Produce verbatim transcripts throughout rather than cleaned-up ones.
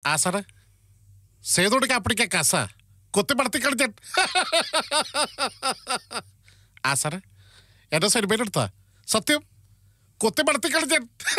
ആ സാറേ സേതോടിക്ക് അപ്പടിക്ക കസ കൊത്തി പടത്തി കളിച്ച ആ സാറേ എന്റെ സിനിമയിലെടുത്താ സത്യം കൊത്തി പടത്തി കളിച്ച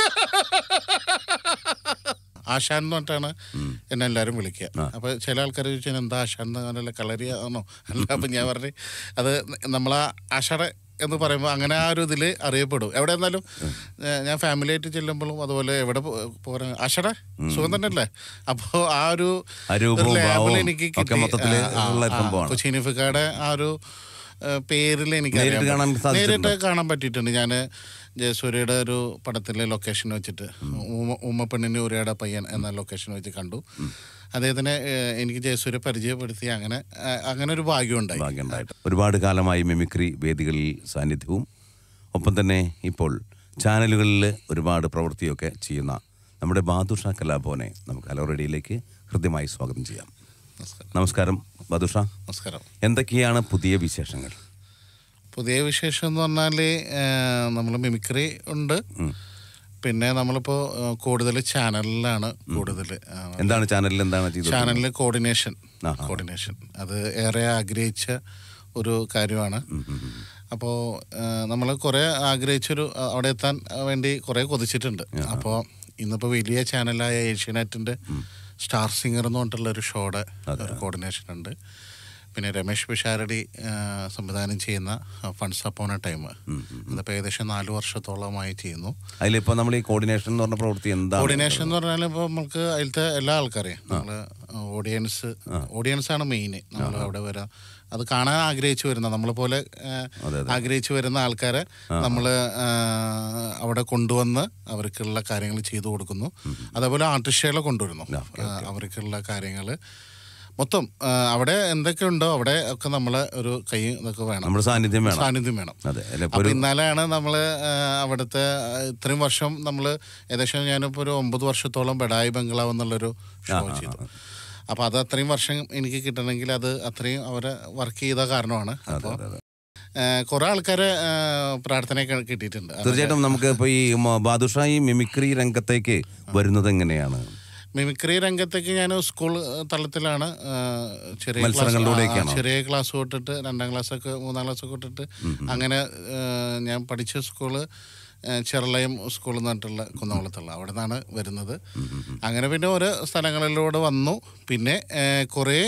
ആശാൻ എന്ന് പറഞ്ഞിട്ടാണ് എന്നെ എല്ലാവരും വിളിക്കുക. അപ്പോൾ ചില ആൾക്കാർ ചോദിച്ചാൽ എന്താ ആശാൻ എന്നല്ല കളരിയാണോ അല്ല. അപ്പം ഞാൻ പറഞ്ഞു അത് നമ്മളാ ആഷാടെ എന്ന് പറയുമ്പോൾ അങ്ങനെ ആ ഒരു ഇതിൽ അറിയപ്പെടും. എവിടെ എന്നാലും ഞാൻ ഫാമിലി ആയിട്ട് ചെല്ലുമ്പോഴും അതുപോലെ എവിടെ പോരാ ആഷാടെ സുഖം തന്നെ അല്ലേ. അപ്പോൾ ആ ഒരു ലേബൽ എനിക്ക് കിട്ടി. കൊച്ചിനിഫിക്കയുടെ ആ ഒരു പേരിൽ എനിക്ക് നേരിട്ട് കാണാൻ പറ്റിയിട്ടുണ്ട്. ഞാൻ ജയസൂര്യയുടെ ഒരു പടത്തിലെ ലൊക്കേഷൻ വെച്ചിട്ട് ഉമ്മ ഉമ്മപ്പെണ്ണിൻ്റെ ഉരയുടെ പയ്യൻ എന്ന ലൊക്കേഷൻ വെച്ച് കണ്ടു. അദ്ദേഹത്തിനെ എനിക്ക് ജയസൂര്യ പരിചയപ്പെടുത്തി. അങ്ങനെ അങ്ങനെ ഒരു ഭാഗ്യമുണ്ടായി ഭാഗ്യമുണ്ടായിട്ട് ഒരുപാട് കാലമായി മിമിക്രി വേദികളിൽ സാന്നിധ്യവും ഒപ്പം തന്നെ ഇപ്പോൾ ചാനലുകളിൽ ഒരുപാട് പ്രവൃത്തിയൊക്കെ ചെയ്യുന്ന നമ്മുടെ ബാദുഷ കലാഭവനെ നമുക്ക് ഹലോ റേഡിയോയിലേക്ക് ഹൃദ്യമായി സ്വാഗതം ചെയ്യാം. നമസ്കാരം ബാദുഷ. നമസ്കാരം. എന്തൊക്കെയാണ് പുതിയ വിശേഷങ്ങൾ? പുതിയ വിശേഷം എന്ന് പറഞ്ഞാൽ നമ്മൾ മിമിക്രി ഉണ്ട്. പിന്നെ നമ്മളിപ്പോൾ കൂടുതൽ ചാനലിലാണ് കൂടുതൽ. എന്താണ് ചാനലിൽ എന്താണ് ചാനലിൽ കോർഡിനേഷൻ കോർഡിനേഷൻ അത് ഏറെ ആഗ്രഹിച്ച ഒരു കാര്യമാണ്. അപ്പോൾ നമ്മൾ കുറേ ആഗ്രഹിച്ചൊരു അവിടെ എത്താൻ വേണ്ടി കുറേ കൊതിച്ചിട്ടുണ്ട്. അപ്പോൾ ഇന്നിപ്പോൾ വലിയ ചാനലായ ഏഷ്യാനെറ്റിൻ്റെ സ്റ്റാർ സിംഗർ എന്ന് പറഞ്ഞിട്ടുള്ളൊരു ഷോയുടെ ഒരു കോർഡിനേഷൻ ഉണ്ട്. പിന്നെ രമേഷ് പിഷാരടി സംവിധാനം ചെയ്യുന്ന ഫണ്ട്സ് അപ്പോൺ എ ടൈം അതിപ്പോൾ ഏകദേശം നാല് വർഷത്തോളമായി ചെയ്യുന്നു. അതിലിപ്പോൾ നമ്മൾ ഈ കോർഡിനേഷൻ എന്ന് പറഞ്ഞ പ്രവൃത്തി എന്താ? കോർഡിനേഷൻ എന്ന് പറഞ്ഞാൽ ഇപ്പോൾ നമുക്ക് അതിലത്തെ എല്ലാ ആൾക്കാരെയും നമ്മൾ ഓഡിയൻസ് ഓഡിയൻസാണ് മെയിൻ. നമ്മൾ അവിടെ വരാം അത് കാണാൻ ആഗ്രഹിച്ചു വരുന്ന നമ്മളെ പോലെ ആഗ്രഹിച്ചു വരുന്ന ആൾക്കാരെ നമ്മൾ അവിടെ കൊണ്ടുവന്ന് അവർക്കുള്ള കാര്യങ്ങൾ ചെയ്തു കൊടുക്കുന്നു. അതേപോലെ ആർട്ടിസ്റ്റുകളെ കൊണ്ടുവരുന്നു. അവർക്കുള്ള കാര്യങ്ങൾ മൊത്തം അവിടെ എന്തൊക്കെ ഉണ്ടോ അവിടെ ഒക്കെ നമ്മളെ ഒരു കൈ ഇതൊക്കെ വേണം, നമ്മുടെ സാന്നിധ്യം വേണം സാന്നിധ്യം വേണം അപ്പം ഇന്നാലെയാണ് നമ്മൾ അവിടുത്തെ ഇത്രയും വർഷം നമ്മൾ ഏകദേശം ഞാനിപ്പോൾ ഒരു ഒമ്പത് വർഷത്തോളം ബഡായി ബംഗ്ലാവ് എന്നുള്ളൊരു ഷോ ചെയ്തു. അപ്പോൾ അത് അത്രയും വർഷം എനിക്ക് കിട്ടണമെങ്കിൽ അത് അത്രയും അവരെ വർക്ക് ചെയ്ത കാരണമാണ്. അപ്പോൾ കുറെ ആൾക്കാരെ പ്രാർത്ഥനയൊക്കെ കിട്ടിയിട്ടുണ്ട്. തീർച്ചയായിട്ടും നമുക്ക് ഇപ്പോൾ ഈ ബാദുഷ ഈ മിമിക്രി രംഗത്തേക്ക് വരുന്നത് എങ്ങനെയാണ്? മിമിക്രി രംഗത്തേക്ക് ഞാൻ സ്കൂൾ തലത്തിലാണ് ചെറിയ ചെറിയ ക്ലാസ് തൊട്ടിട്ട് രണ്ടാം ക്ലാസ്സൊക്കെ മൂന്നാം ക്ലാസ്സൊക്കെ തൊട്ടിട്ട് അങ്ങനെ ഞാൻ പഠിച്ച സ്കൂള് ചെറുളയം സ്കൂൾ എന്ന് പറഞ്ഞിട്ടുള്ള കുന്നംകുളത്തുള്ള അവിടെ നിന്നാണ് വരുന്നത്. അങ്ങനെ പിന്നെ ഓരോ സ്ഥലങ്ങളിലൂടെ വന്നു. പിന്നെ കുറേ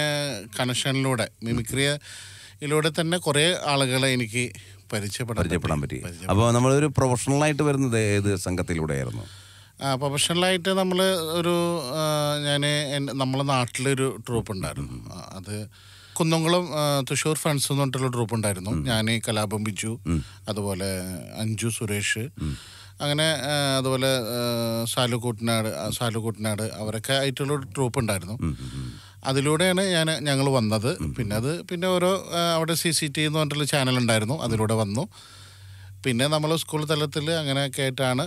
കണക്ഷനിലൂടെ മിമിക്രിയിലൂടെ തന്നെ കുറേ ആളുകളെ എനിക്ക് പരിചയപ്പെടാൻ പറ്റി. അപ്പോൾ നമ്മളൊരു പ്രൊഫഷണലായിട്ട് വരുന്നത് ഏത് സംഘത്തിലൂടെയായിരുന്നു? പ്രൊഫഷണലായിട്ട് നമ്മൾ ഒരു ഞാൻ നമ്മളെ നാട്ടിലൊരു ട്രൂപ്പ് ഉണ്ടായിരുന്നു. അത് കുന്നംകുളം തൃശ്ശൂർ ഫ്രണ്ട്സ് എന്ന് പറഞ്ഞിട്ടുള്ള ട്രൂപ്പ് ഉണ്ടായിരുന്നു. ഞാൻ കലാപം ബിജു, അതുപോലെ അഞ്ജു സുരേഷ്, അങ്ങനെ അതുപോലെ സാലു കൂട്ടനാട് സാലു കൂട്ടനാട് അവരൊക്കെ ആയിട്ടുള്ള ട്രൂപ്പ് ഉണ്ടായിരുന്നു. അതിലൂടെയാണ് ഞാൻ ഞങ്ങൾ വന്നത്. പിന്നെ അത് പിന്നെ ഓരോ അവിടെ സി സി ടി എന്ന് പറഞ്ഞിട്ടുള്ള ചാനൽ ഉണ്ടായിരുന്നു, അതിലൂടെ വന്നു. പിന്നെ നമ്മൾ സ്കൂൾ തലത്തിൽ അങ്ങനെയൊക്കെ ആയിട്ടാണ്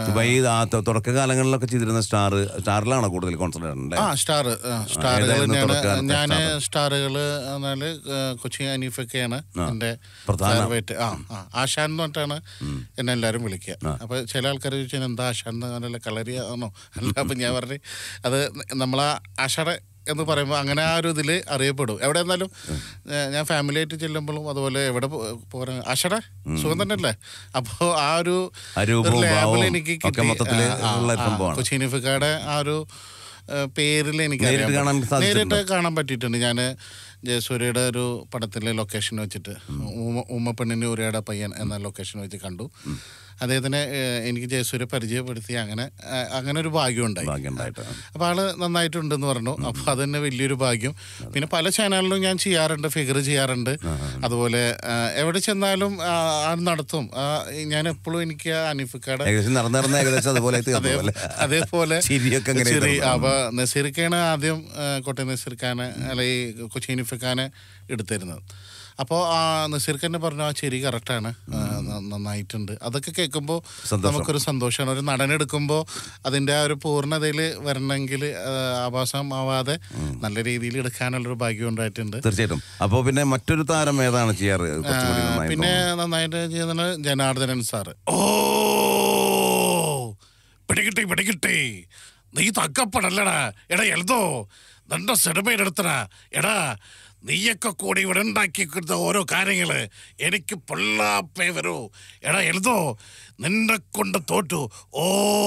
തുടക്കകാലങ്ങളിലൊക്കെ ചെയ്തിരുന്ന സ്റ്റാർ സ്റ്റാറിലാണോ കൂടുതൽ കോൺസെൻട്രേറ്റ്? ആ സ്റ്റാർ സ്റ്റാറുകൾ തന്നെയാണ്. ഞാൻ സ്റ്റാറുകൾ എന്നാല് കൊച്ചി അനീഫൊക്കെയാണ് എൻ്റെ ഫേവറേറ്റ്. ആ ആ ആശാൻ എന്ന് പറഞ്ഞിട്ടാണ് എന്നെ എല്ലാവരും വിളിക്കുക. അപ്പോൾ ചില ആൾക്കാർ ചോദിച്ചാൽ എന്താ ആശാൻ എന്നല്ല കളരിയാണോ അല്ല. അപ്പം ഞാൻ പറഞ്ഞു അത് നമ്മളാ ആഷാടെ എന്ന് പറയുമ്പോൾ അങ്ങനെ ആ ഒരു ഇതിൽ അറിയപ്പെടും. എവിടെ എന്നാലും ഞാൻ ഫാമിലി ആയിട്ട് ചെല്ലുമ്പോഴും അതുപോലെ എവിടെ പോരാ ആഷാടെ സുഖം തന്നെ അല്ലേ. അപ്പോൾ ആ ഒരു ലേബൽ എനിക്ക് കിട്ടി. കൊച്ചിനിഫിക്കയുടെ ആ ഒരു പേരിൽ എനിക്ക് നേരിട്ട് കാണാൻ പറ്റിയിട്ടുണ്ട്. ഞാൻ ജയസൂര്യയുടെ ഒരു പടത്തിലെ ലൊക്കേഷൻ വെച്ചിട്ട് ഉമ്മ ഉമ്മപ്പെണ്ണിൻ്റെ ഉരയുടെ പയ്യൻ എന്ന ലൊക്കേഷൻ വെച്ച് കണ്ടു. അദ്ദേഹത്തിനെ എനിക്ക് ജയസൂര്യ പരിചയപ്പെടുത്തി. അങ്ങനെ അങ്ങനെ ഒരു ഭാഗ്യമുണ്ടായി. അപ്പോൾ ആള് നന്നായിട്ടുണ്ടെന്ന് പറഞ്ഞു. അപ്പോൾ അത് തന്നെ വലിയൊരു ഭാഗ്യം. പിന്നെ പല ചാനലിലും ഞാൻ ചെയ്യാറുണ്ട്, ഫിഗർ ചെയ്യാറുണ്ട്. അതുപോലെ എവിടെ ചെന്നാലും ആൾ നടത്തും. ഞാൻ എപ്പോഴും എനിക്ക് അനീഫിക്കയുടെ അതേപോലെ ചെറിയ അപ്പോൾ നസീർക്കാണ് ആദ്യം കോട്ടയം നസീർഖാനെ അല്ലെങ്കിൽ കൊച്ചി അനീഫിക്കാനെ എടുത്തിരുന്നത്. അപ്പോൾ ആ നസീർക്ക് തന്നെ പറഞ്ഞു ആ ശരി കറക്റ്റാണ്, നന്നായിട്ടുണ്ട്. അതൊക്കെ കേൾക്കുമ്പോൾ നമുക്കൊരു സന്തോഷമാണ്. ഒരു നടനെടുക്കുമ്പോൾ അതിൻ്റെ ആ ഒരു പൂർണ്ണതയിൽ വരണമെങ്കിൽ ആഭാസമാവാതെ നല്ല രീതിയിൽ എടുക്കാനുള്ളൊരു ഭാഗ്യം ഉണ്ടായിട്ടുണ്ട്. തീർച്ചയായിട്ടും. അപ്പോൾ പിന്നെ മറ്റൊരു താരം ഏതാണ് ചെയ്യാറ്? പിന്നെ നന്നായിട്ട് ചെയ്യുന്നത് ജനാർദ്ദനൻ സാറ്. ഓ പിടികിട്ടി പിടികിട്ടി നീ തക്കപ്പെടല്ലടാ. എടാ എൽദോ, നിന്റെ സിനിമയിലെടുത്തടാ. എടാ നീയൊക്കെ കൂടി ഇവിടെ ഉണ്ടാക്കിക്കുന്ന ഓരോ കാര്യങ്ങള് എനിക്ക് പൊള്ളാപ്പേ വരൂ. എടാ എൽദോ, നിന്നെ കൊണ്ട് തോറ്റു. ഓ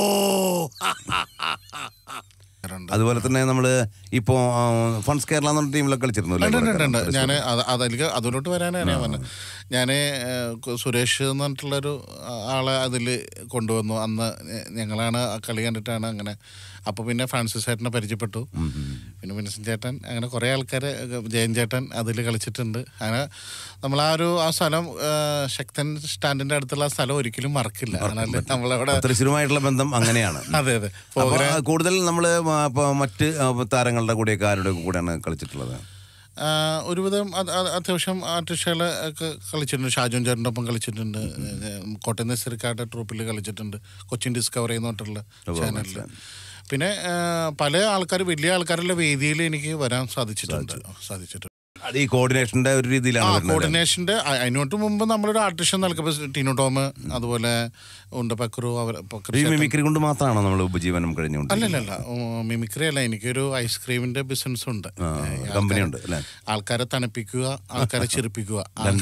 അതുപോലെ തന്നെ നമ്മള് ഇപ്പോ ഫണ്ട്സ് കേരള എന്ന ടീമിലൊക്കെ കളിച്ചിരുന്നു. ഞാൻ അതിലേക്ക് അതിലോട്ട് വരാനാണ് ഞാൻ പറഞ്ഞത്. ഞാൻ സുരേഷ് എന്ന് പറഞ്ഞിട്ടുള്ളൊരു ആളെ അതിൽ കൊണ്ടുവന്നു. അന്ന് ഞങ്ങളാണ് ആ കളി കണ്ടിട്ടാണ് അങ്ങനെ. അപ്പോൾ പിന്നെ ഫ്രാൻസിസ് ചേട്ടനെ പരിചയപ്പെട്ടു. പിന്നെ വിൻസൻ ചേട്ടൻ, അങ്ങനെ കുറേ ആൾക്കാർ, ജയൻ ചേട്ടൻ അതിൽ കളിച്ചിട്ടുണ്ട്. അങ്ങനെ നമ്മൾ ആ ഒരു ആ സ്ഥലം, ശക്തൻ സ്റ്റാൻഡിന്റെ അടുത്തുള്ള ആ സ്ഥലം ഒരിക്കലും മറക്കില്ല. നമ്മളവിടെ തൃശ്ശൂരുമായിട്ടുള്ള ബന്ധം അങ്ങനെയാണ്. അതെ അതെ. കൂടുതൽ നമ്മള് മറ്റ് താരങ്ങളുടെ കൂടെയൊക്കെ ആരുടെ കൂടെയാണ് കളിച്ചിട്ടുള്ളത്? ഒരുവിധം അത്യാവശ്യം ആർട്ടിസ്റ്റുകളെ ഒക്കെ കളിച്ചിട്ടുണ്ട്. ഷാജോൻ ചേട്ടൻ്റെ ഒപ്പം കളിച്ചിട്ടുണ്ട്. കോട്ടയം നസീർക്കാരുടെ ട്രൂപ്പിൽ കളിച്ചിട്ടുണ്ട്. കൊച്ചിൻ ഡിസ്കവറി എന്ന് പറഞ്ഞിട്ടുള്ള ചാനലിൽ. പിന്നെ പല ആൾക്കാർ, വലിയ ആൾക്കാരുടെ വേദിയിൽ എനിക്ക് വരാൻ സാധിച്ചിട്ടുണ്ട് സാധിച്ചിട്ടുണ്ട് അത് ഈ കോർഡിനേഷന്റെ ഒരു രീതിയിലാണ്. കോർഡിനേഷന്റെ അതിനോട്ട് മുമ്പ് നമ്മളൊരു ആർട്ടിസ്റ്റ് നൽകുമ്പോൾ ടിനു ടോം, അതുപോലെ ഉണ്ട് പക്രു. അവർ മിമിക്രി കൊണ്ട് മാത്രമാണോ നമ്മൾ ഉപജീവനം കഴിഞ്ഞുകൊണ്ട്? അല്ലല്ല, മിമിക്രി അല്ല, എനിക്കൊരു ഐസ്ക്രീമിന്റെ ബിസിനസ് ഉണ്ട്. കമ്പനി ഉണ്ട്. ആൾക്കാരെ തണുപ്പിക്കുക, ആൾക്കാരെ ചിരിപ്പിക്കുക.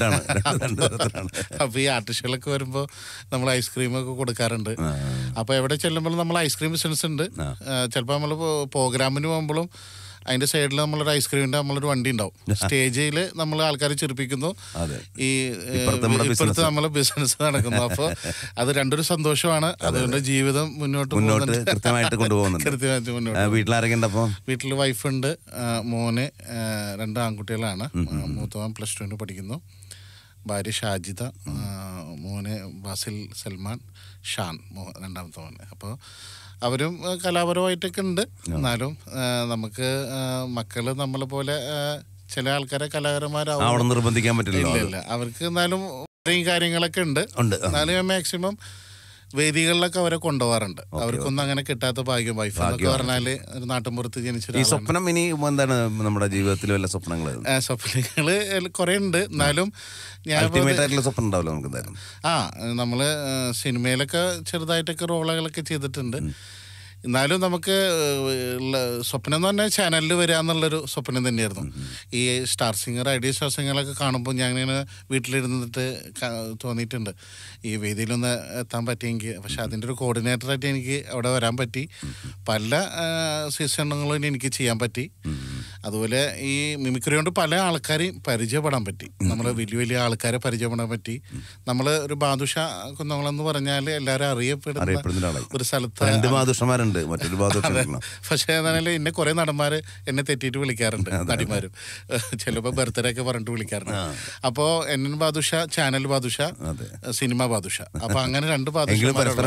അപ്പൊ ഈ ആർട്ടിസ്റ്റുകളൊക്കെ വരുമ്പോ നമ്മൾ ഐസ്ക്രീം ഒക്കെ കൊടുക്കാറുണ്ട്. അപ്പൊ എവിടെ ചെല്ലുമ്പോഴും നമ്മൾ ഐസ്ക്രീം ബിസിനസ് ഉണ്ട്. ചിലപ്പോ നമ്മള് പ്രോഗ്രാമിന് പോകുമ്പോഴും അതിന്റെ സൈഡിൽ നമ്മളൊരു ഐസ്ക്രീമിന്റെ നമ്മളൊരു വണ്ടി ഉണ്ടാവും. സ്റ്റേജിൽ നമ്മൾ ആൾക്കാരെ ചിരിപ്പിക്കുന്നു, ഈ ഇപ്പുറത്ത് നമ്മളെ ബിസിനസ് നടക്കുന്നു. അപ്പൊ അത് രണ്ടൊരു സന്തോഷമാണ്. അതുകൊണ്ട് ജീവിതം മുന്നോട്ട് മുന്നോട്ട് കൃത്യമായിട്ട് കൊണ്ടുപോകുന്നുണ്ട്. കൃത്യമായിട്ട് മുന്നോട്ട്. വീട്ടിലാരൊക്കെ? വീട്ടിൽ വൈഫുണ്ട്, മോന്, രണ്ട് ആൺകുട്ടികളാണ്. മൂത്തവൻ പ്ലസ് ടുവിന് പഠിക്കുന്നു, ഭാര്യ ഷാജിദ, മോന് ബാസിൽ സൽമാൻ, ഷാൻ രണ്ടാമത്തെ മോന്. അപ്പോൾ അവരും കലാപരമായിട്ടൊക്കെ ഉണ്ട്. എന്നാലും നമുക്ക് മക്കള് നമ്മളെ പോലെ ചില ആൾക്കാരെ കലാകാരന്മാരാവും നിർബന്ധിക്കാൻ പറ്റില്ല. അവർക്ക് എന്നാലും കാര്യങ്ങളൊക്കെ ഉണ്ട്. എന്നാലും ഞാൻ മാക്സിമം വേദികളിലൊക്കെ അവരെ കൊണ്ടുപോകാറുണ്ട്. അവർക്കൊന്നും അങ്ങനെ കിട്ടാത്ത ഭാഗ്യം. വൈഫ് എന്നൊക്കെ പറഞ്ഞാല് ഒരു നാട്ടിൻപുറത്ത് ജനിച്ച സ്വപ്നം. ഇനി എന്താണ് നമ്മുടെ ജീവിതത്തിൽ വല്ല സ്വപ്നങ്ങൾ? സ്വപ്നങ്ങള് കുറെ ഉണ്ട്. എന്നാലും ഞാൻ സ്വപ്നം ഉണ്ടാവില്ല നമുക്ക്. ആ നമ്മള് സിനിമയിലൊക്കെ ചെറുതായിട്ടൊക്കെ റോളുകളൊക്കെ ചെയ്തിട്ടുണ്ട്. എന്നാലും നമുക്ക് സ്വപ്നം എന്ന് പറഞ്ഞാൽ ചാനലിൽ വരിക എന്നുള്ളൊരു സ്വപ്നം തന്നെയായിരുന്നു. ഈ സ്റ്റാർ സിംഗർ, ഐഡിയ സ്റ്റാർ സിംഗറൊക്കെ കാണുമ്പോൾ ഞാൻ ഇങ്ങനെ വീട്ടിലിരുന്നിട്ട് തോന്നിയിട്ടുണ്ട് ഈ വേദിയിലൊന്ന് എത്താൻ പറ്റിയെങ്കിൽ. പക്ഷെ അതിൻ്റെ ഒരു കോർഡിനേറ്ററായിട്ട് എനിക്ക് അവിടെ വരാൻ പറ്റി. പല സീസണുകളും എനിക്ക് ചെയ്യാൻ പറ്റി. അതുപോലെ ഈ മിമിക്രി കൊണ്ട് പല ആൾക്കാരെയും പരിചയപ്പെടാൻ പറ്റി. നമ്മൾ വലിയ വലിയ ആൾക്കാരെ പരിചയപ്പെടാൻ പറ്റി. നമ്മൾ ഒരു ബാദുഷ കുന്നംകുളം പറഞ്ഞാൽ എല്ലാവരും അറിയപ്പെടുന്ന ഒരു സ്ഥലത്ത്. പക്ഷേ എന്നാലും എന്നെ കുറെ നടന്മാര് എന്നെ തെറ്റിയിട്ട് വിളിക്കാറുണ്ട്. നടിമാരും ചിലപ്പോ ബർത്ത്ഡേ ഒക്കെ പറഞ്ഞിട്ട് വിളിക്കാറുണ്ട്. അപ്പോ N N Badusha, channel Badusha, സിനിമ ബാദുഷ. അപ്പൊ അങ്ങനെ രണ്ട് ബാദുഷ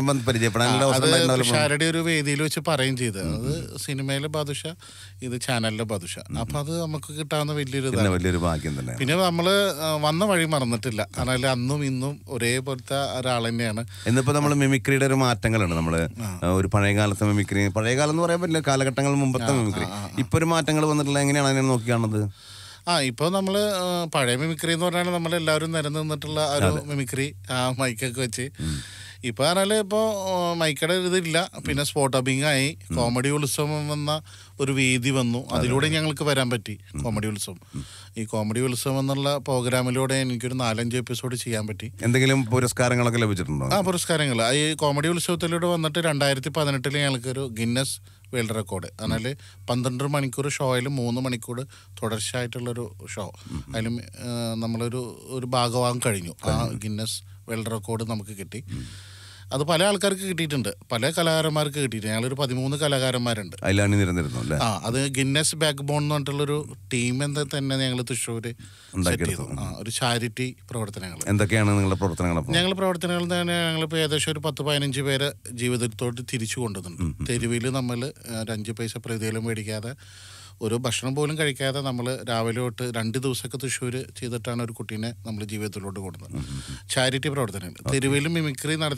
ഷാരടി ഒരു വേദിയിൽ വെച്ച് പറയുകയും ചെയ്ത്, അത് സിനിമയിലെ ബാദുഷ, ഇത് ചാനലിലെ ബാദുഷ. അപ്പൊ അത് നമുക്ക് കിട്ടാവുന്ന വലിയൊരു വലിയൊരു ഭാഗ്യം തന്നെ. പിന്നെ നമ്മള് വന്ന വഴി മറന്നിട്ടില്ല. കാരണം അന്നും ഇന്നും ഒരേപോലത്തെ ഒരാൾ തന്നെയാണ്. ഇന്നിപ്പോ നമ്മള് മിമിക്രിയുടെ ഒരു മാറ്റങ്ങളുണ്ട്. നമ്മള് ഒരു പഴയ കാലത്തെ മിമിക്രി, പഴയ കാലം എന്ന് പറയാൻ പറ്റില്ല, കാലഘട്ടങ്ങൾ മുമ്പത്തെ മിമിക്രി, ഇപ്പൊ ഒരു മാറ്റങ്ങൾ വന്നിട്ടുള്ള എങ്ങനെയാണ് അതിനെ നോക്കി കാണുന്നത്? ആ ഇപ്പോൾ നമ്മൾ പഴയ മിമിക്രി എന്ന് പറഞ്ഞാൽ നമ്മളെല്ലാവരും നിരന്നിട്ടുള്ള ഒരു മിമിക്രി, ആ മൈക്കൊക്കെ വെച്ച്. ഇപ്പോൾ പറഞ്ഞാൽ ഇപ്പോൾ മൈക്കയുടെ ഇതില്ല. പിന്നെ സ്പോട്ട് ഡബിങ് ആയി, കോമഡി ഉത്സവം എന്ന ഒരു വേദി വന്നു. അതിലൂടെ ഞങ്ങൾക്ക് വരാൻ പറ്റി. കോമഡി ഉത്സവം, ഈ കോമഡി ഉത്സവം എന്നുള്ള പ്രോഗ്രാമിലൂടെ എനിക്കൊരു നാലഞ്ച് എപ്പിസോഡ് ചെയ്യാൻ പറ്റി. എന്തെങ്കിലും പുരസ്കാരങ്ങളൊക്കെ ലഭിച്ചിട്ടുണ്ടോ? ആ പുരസ്കാരങ്ങൾ ഈ കോമഡി ഉത്സവത്തിലൂടെ വന്നിട്ട് രണ്ടായിരത്തി പതിനെട്ടിൽ ഞങ്ങൾക്കൊരു ഗിന്നസ് വേൾഡ് റെക്കോർഡ്, എന്നാൽ പന്ത്രണ്ട് മണിക്കൂർ ഷോയിൽ മൂന്ന് മണിക്കൂർ തുടർച്ചയായിട്ടുള്ളൊരു ഷോ, അതിലും നമ്മളൊരു ഒരു ഭാഗമാകാൻ കഴിഞ്ഞു. ആ ഗിന്നസ് വേൾഡ് റെക്കോർഡ് നമുക്ക് കിട്ടി. അത് പല ആൾക്കാർക്ക് കിട്ടിയിട്ടുണ്ട്, പല കലാകാരന്മാർക്ക് കിട്ടിയിട്ടുണ്ട്. ഞങ്ങളൊരു പതിമൂന്ന് കലാകാരന്മാരുണ്ട്. ആ അത് ഗിന്നസ് ബാക്ക് ബോൺ എന്ന് പറഞ്ഞിട്ടുള്ളൊരു ടീം എന്ന് തന്നെ ഞങ്ങൾ തൃശ്ശൂര് ഒരു ചാരിറ്റി പ്രവർത്തനങ്ങൾ. എന്തൊക്കെയാണ് നിങ്ങളുടെ പ്രവർത്തനങ്ങൾ? ഞങ്ങളുടെ പ്രവർത്തനങ്ങൾ തന്നെ ഞങ്ങളിപ്പോൾ ഏകദേശം ഒരു പത്ത് പതിനഞ്ച് പേരെ ജീവിതത്തോട്ട് തിരിച്ചു കൊണ്ടുവന്നിട്ടുണ്ട്. തെരുവിൽ നമ്മൾ ഒരു അഞ്ച് പൈസ പ്രതിഫലം മേടിക്കാതെ, ഒരു ഭക്ഷണം പോലും കഴിക്കാതെ നമ്മൾ രാവിലെ തൊട്ട് രണ്ട് ദിവസമൊക്കെ തൃശ്ശൂർ ചെയ്തിട്ടാണ് ഒരു കുട്ടീനെ നമ്മൾ ജീവിതത്തിലോട്ട് കൊടുക്കുന്നത്. ചാരിറ്റി പ്രവർത്തനങ്ങൾ തെരുവിലും മിമിക്രി നടത്തി തെരുവിൽ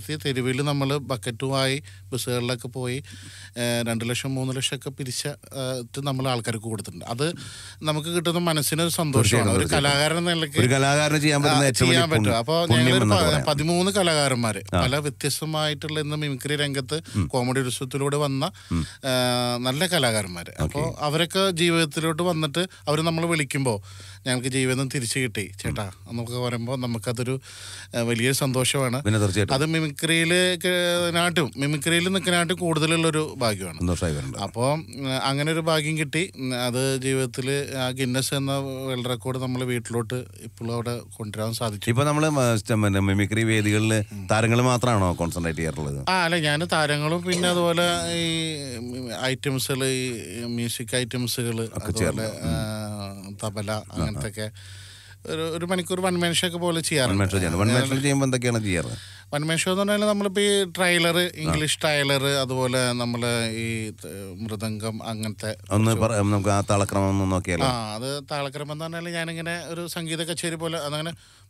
തെരുവിൽ നമ്മൾ ബക്കറ്റുമായി ബസ്സുകളിലൊക്കെ പോയി രണ്ട് ലക്ഷം മൂന്ന് ലക്ഷം ഒക്കെ പിരിച്ചിട്ട് നമ്മൾ ആൾക്കാർക്ക് കൊടുത്തിട്ടുണ്ട്. അത് നമുക്ക് കിട്ടുന്ന മനസ്സിനൊരു സന്തോഷമാണ്. ഒരു കലാകാരൻ എന്ന നിലയ്ക്ക് ചെയ്യാൻ പറ്റും. അപ്പോൾ ഞങ്ങളൊരു പതിമൂന്ന് കലാകാരന്മാര് പല വ്യത്യസ്തമായിട്ടുള്ള ഇന്ന് മിമിക്രി രംഗത്ത് കോമഡി ഉത്സവത്തിലൂടെ വന്ന നല്ല കലാകാരന്മാര്. അപ്പോൾ അവരൊക്കെ ജീവിതത്തിലോട്ട് വന്നിട്ട് അവർ നമ്മൾ വിളിക്കുമ്പോൾ ഞങ്ങൾക്ക് ജീവിതം തിരിച്ചു കിട്ടി ചേട്ടാ എന്നൊക്കെ പറയുമ്പോൾ നമുക്കതൊരു വലിയൊരു സന്തോഷമാണ്. അത് മിമിക്രിയിൽ നാട്ടും മിമിക്രിയിൽ നിൽക്കാനായിട്ട് കൂടുതലുള്ളൊരു ഭാഗ്യമാണ്. അപ്പോൾ അങ്ങനെ ഒരു ഭാഗ്യം കിട്ടി. അത് ജീവിതത്തിൽ ആ ഗിന്നസ് എന്ന വേൾഡ് റെക്കോർഡ് നമ്മൾ വീട്ടിലോട്ട് ഇപ്പോഴും അവിടെ കൊണ്ടുവരാൻ സാധിച്ചു. ഇപ്പൊ നമ്മള് മിമിക്രി വേദികളിൽ താരങ്ങൾ മാത്രമാണോ കോൺസെൻട്രേറ്റ് ചെയ്യാറുള്ളത്? ആ അല്ല, ഞാൻ താരങ്ങളും പിന്നെ അതുപോലെ ഈ ഐറ്റംസുകൾ, ഈ മ്യൂസിക് ഐറ്റംസുകൾ, അതുപോലെ തബല അങ്ങനത്തെ ഒക്കെ ഒരു ഒരു മണിക്കൂർ വൺ മാൻ ഷോ ഒക്കെ പോലെ ചെയ്യാറുണ്ട്. വൺ മാൻ ഷോ എന്ന് പറഞ്ഞാൽ നമ്മളിപ്പോൾ ഈ ട്രailer, ഇംഗ്ലീഷ് ട്രailer, അതുപോലെ നമ്മൾ ഈ മൃദംഗം അങ്ങനത്തെ നമുക്ക് ആ താളക്രമം നോക്കിയാലോ? ആ അത് താളക്രമം എന്ന് പറഞ്ഞാൽ ഞാനിങ്ങനെ ഒരു സംഗീത കച്ചേരി പോലെ അതങ്ങനെ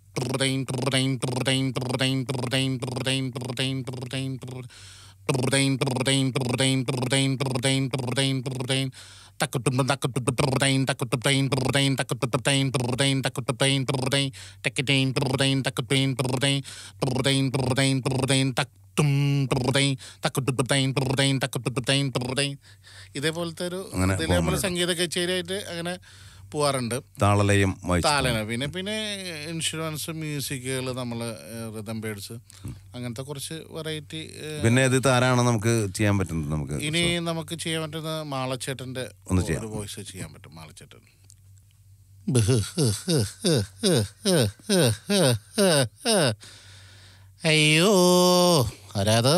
ഇതേപോലത്തെ ഒരു നമ്മൾ സംഗീത കച്ചേരിയായിട്ട് അങ്ങനെ പോവാറുണ്ട്. താളലയം താളന പിന്നെ പിന്നെ ഇൻഷുറൻസ് മ്യൂസിക്കുകൾ, നമ്മൾ റിതം ബേഡ്സ്, അങ്ങനത്തെ കുറച്ച് വെറൈറ്റി. പിന്നെ ഇത് താരാണ് നമുക്ക് ചെയ്യാൻ പറ്റുന്നത്. നമുക്ക് ഇനി നമുക്ക് ചെയ്യാൻ പറ്റുന്ന മാളച്ചേട്ടന്റെ ഒരു വോയിസ് ചെയ്യാൻ പറ്റും. മാളച്ചേട്ടൻ അയ്യോ ആരാത്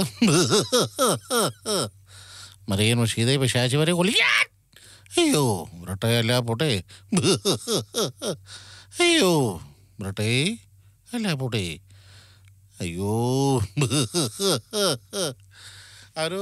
മറിയൻ മുഷീദെ പിശാചി വരെ കൊല്ലിക്കാൻ. അയ്യോ ബ്രട്ടെ അല്ല പോട്ടെ. അയ്യോ ബ്രട്ടെ അല്ല പോട്ടെ. അയ്യോ ആ ഒരു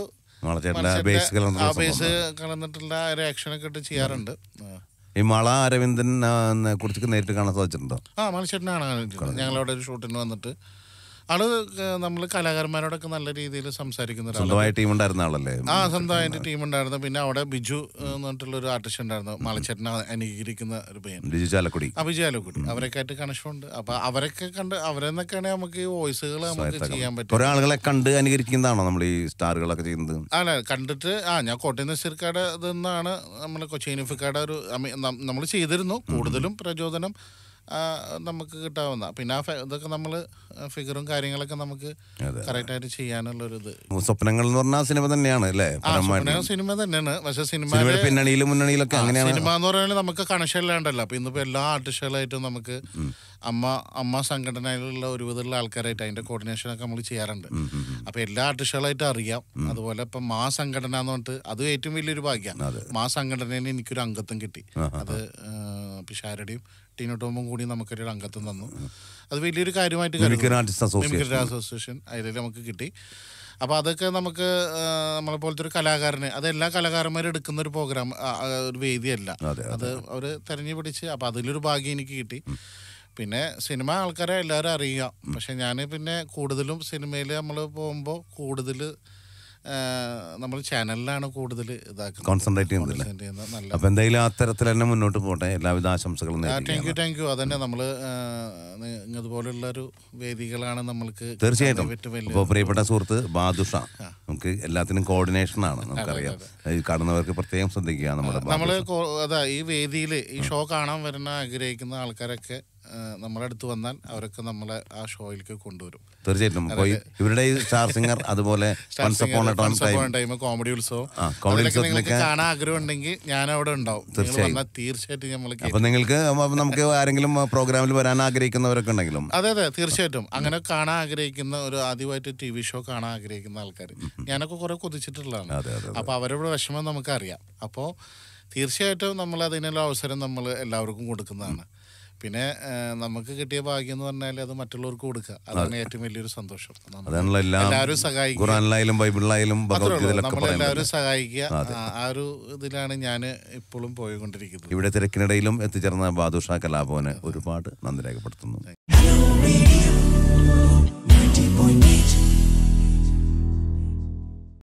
ബേസ് കളന്നിട്ടുള്ള ഒരു ആക്ഷനൊക്കെ ഇട്ട് ചെയ്യാറുണ്ട്. ഈ മാള അരവിന്ദനെ കുറിച്ച് നേരിട്ട് കാണാൻ സാധിച്ചിട്ടുണ്ടോ? ആ മത്സരത്തിന് കാണാൻ ഞങ്ങളവിടെ ഒരു ഷൂട്ടിന് വന്നിട്ട് ആള് നമ്മൾ കലാകാരന്മാരോടൊക്കെ നല്ല രീതിയിൽ സംസാരിക്കുന്ന ആളല്ലേ. ആ സ്വന്തമായിട്ട് ടീം ഉണ്ടായിരുന്നു. പിന്നെ അവിടെ ബിജു എന്ന് പറഞ്ഞിട്ടുള്ള ഒരു ആർട്ടിസ്റ്റ് ഉണ്ടായിരുന്നു, മാളച്ചേട്ടനെ അനുകരിക്കുന്ന ഒരു പയ്യൻ, ബിജു ചാലക്കുടി. ആ ബിജു ചാലക്കുടി. അവരൊക്കെ ആയിട്ട് കണക്ഷൻ ഉണ്ട്. അപ്പൊ അവരൊക്കെ കണ്ട് അവരെന്നൊക്കെയാണ് നമുക്ക് ഈ വോയിസുകൾ നമുക്ക് ചെയ്യാൻ പറ്റും. കുറെ ആളുകളെ കണ്ട് അനുകരിക്കുന്നതാണോ നമ്മൾ ഈ സ്റ്റാറുകളൊക്കെ ചെയ്യുന്നത്? അല്ല, കണ്ടിട്ട് ആ ഞാൻ കോട്ടയം നസീർക്കാട് ഇതെന്നാണ് നമ്മൾ കൊച്ചീനിഫിക്കാട് ഒരു നമ്മൾ ചെയ്തിരുന്നു. കൂടുതലും പ്രചോദനം നമുക്ക് കിട്ടാവുന്ന പിന്നെ ആ ഇതൊക്കെ നമ്മൾ ഫിഗറും കാര്യങ്ങളൊക്കെ നമുക്ക് കറക്റ്റായിട്ട് ചെയ്യാനുള്ളൊരു ഇത്. സ്വപ്നങ്ങൾ എന്ന് പറഞ്ഞാൽ സിനിമ തന്നെയാണ് അല്ലേ? സിനിമ തന്നെയാണ്. പക്ഷെ സിനിമ പിന്നണിയിലും മുന്നണിയിലൊക്കെ സിനിമ എന്ന് പറഞ്ഞാൽ നമുക്ക് കണക്ഷൻ ഇല്ലാണ്ടല്ലോ. അപ്പൊ ഇന്നിപ്പോ എല്ലാ ആർട്ടിസ്റ്റുകളായിട്ടും നമുക്ക് അമ്മ അമ്മ സംഘടനയിലുള്ള ഒരുവിധമുള്ള ആൾക്കാരായിട്ട് അതിന്റെ കോർഡിനേഷനൊക്കെ നമ്മൾ ചെയ്യാറുണ്ട്. അപ്പൊ എല്ലാ ആർട്ടിസ്റ്റുകളായിട്ടും അറിയാം. അതുപോലെ ഇപ്പൊ മാ സംഘടന എന്ന് പറഞ്ഞിട്ട് അത് ഏറ്റവും വലിയൊരു ഭാഗ്യമാണ്. മാ സംഘടനയിൽ എനിക്കൊരു അംഗത്വം കിട്ടി. അത് പിഷാരുടെയും ടീനോ ടോമും കൂടി നമുക്കൊരു അംഗത്വം തന്നു. അത് വലിയൊരു കാര്യമായിട്ട് അസോസിയേഷൻ അതിൽ നമുക്ക് കിട്ടി. അപ്പോൾ അതൊക്കെ നമുക്ക് നമ്മളെ പോലത്തെ ഒരു കലാകാരന്, അത് എല്ലാ കലാകാരന്മാരും എടുക്കുന്ന ഒരു പ്രോഗ്രാം, ഒരു വേദിയല്ല. അത് അവർ തെരഞ്ഞു പിടിച്ച് അപ്പോൾ അതിലൊരു ഭാഗ്യം എനിക്ക് കിട്ടി. പിന്നെ സിനിമ ആൾക്കാരെ എല്ലാവരും അറിയാം. പക്ഷെ ഞാൻ പിന്നെ കൂടുതലും സിനിമയിൽ നമ്മൾ പോകുമ്പോൾ കൂടുതൽ നമ്മൾ ചാനലിലാണ് കൂടുതൽ കോൺസെൻട്രേറ്റ് ചെയ്യുന്നത്. അപ്പോൾ എന്തായാലും അത്തരത്തിൽ തന്നെ മുന്നോട്ട് പോട്ടെ. എല്ലാവിധ ആശംസകളും. താങ്ക് യു താങ്ക് യു അതന്നെ നമ്മൾ ഇതുപോലുള്ള ഒരു വേദികളാണ് നമ്മൾക്ക് തീർച്ചയായിട്ടും. ഇപ്പോൾ പ്രിയപ്പെട്ട സുഹൃത്ത് ബാദുഷ, നമുക്ക് എല്ലാത്തിനും കോർഡിനേഷനാണ്, നമുക്കറിയാം. കാണുന്നവർക്ക് പ്രത്യേകം ശ്രദ്ധിക്കുക. നമ്മുടെ നമ്മൾ അതാ ഈ വേദിയിൽ ഈ ഷോ കാണാൻ വരുന്ന ആഗ്രഹിക്കുന്ന ആൾക്കാരൊക്കെ നമ്മുടെ അടുത്ത് വന്നാൽ അവരൊക്കെ നമ്മളെ ആ ഷോയിലേക്ക് കൊണ്ടുവരും. തീർച്ചയായിട്ടും. ഇവരുടെ സ്റ്റാർ സിംഗർ, അതുപോലെ കോമഡി ഉത്സവം നിങ്ങൾക്ക് കാണാൻ ആഗ്രഹം ഉണ്ടെങ്കിൽ ഞാൻ അവിടെ ഉണ്ടാവും. തീർച്ചയായിട്ടും നമ്മൾക്ക് അപ്പൊ നിങ്ങൾക്ക് നമുക്ക് ആരെങ്കിലും പ്രോഗ്രാമിൽ വരാൻ ആഗ്രഹിക്കുന്നവരൊക്കെ ഉണ്ടെങ്കിലും അതെ അതെ തീർച്ചയായിട്ടും അങ്ങനെ കാണാൻ ആഗ്രഹിക്കുന്ന ഒരു ആദ്യമായിട്ട് ടി വി ഷോ കാണാൻ ആഗ്രഹിക്കുന്ന ആൾക്കാർ ഞാനൊക്കെ കുറെ കൊതിച്ചിട്ടുള്ളതാണ്. അപ്പൊ അവരുടെ വിഷമം നമുക്കറിയാം. അപ്പോൾ തീർച്ചയായിട്ടും നമ്മൾ അതിനുള്ള അവസരം നമ്മൾ എല്ലാവർക്കും കൊടുക്കുന്നതാണ്. പിന്നെ നമുക്ക് കിട്ടിയ ഭാഗ്യം എന്ന് പറഞ്ഞാൽ അത് മറ്റുള്ളവർക്ക് കൊടുക്കുക, അതാണ് ഏറ്റവും വലിയൊരു സന്തോഷം. എല്ലാവരും സഹായിക്കുക, നമ്മളെല്ലാവരും സഹായിക്കുക. ആ ഒരു ഇതിലാണ് ഞാൻ ഇപ്പോഴും പോയിക്കൊണ്ടിരിക്കുന്നത്. ഇവിടെ തിരക്കിനിടയിലും എത്തിച്ചേർന്ന ബാദുഷ കലാഭവന് ഒരുപാട് നന്ദി രേഖപ്പെടുത്തുന്നു.